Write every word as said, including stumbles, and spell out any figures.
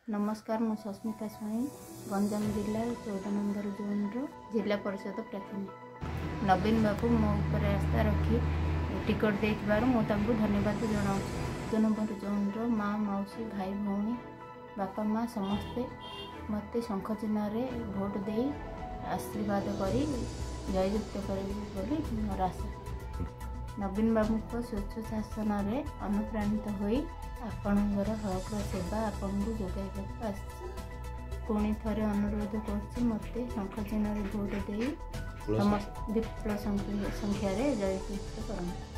नमस्कार, मु सस्मिता स्वाई गंजाम जिला चौदह नंबर जोन जिला परिषद प्राथमिक। नवीन बाबू मो ऊपर आस्था रखी टिकट देथिबारु मु तांको धन्यवाद जनाऊँ। चौदह नंबर जोन माँ मौसी भाई भौणी बापा माँ समस्ते मत शंख चिन्ह भोट दे आशीर्वाद करी जययुक्त करी मोर आशा। नवीन बाबू को स्वच्छ शासन में अनुप्राणित होई आपणकर हक सेवा आपन को जोगाइबा पुणी थे अनुरोध कर मत शंख चिन्ह भोट दे समस्त विपुल संख्या जययुक्त करना।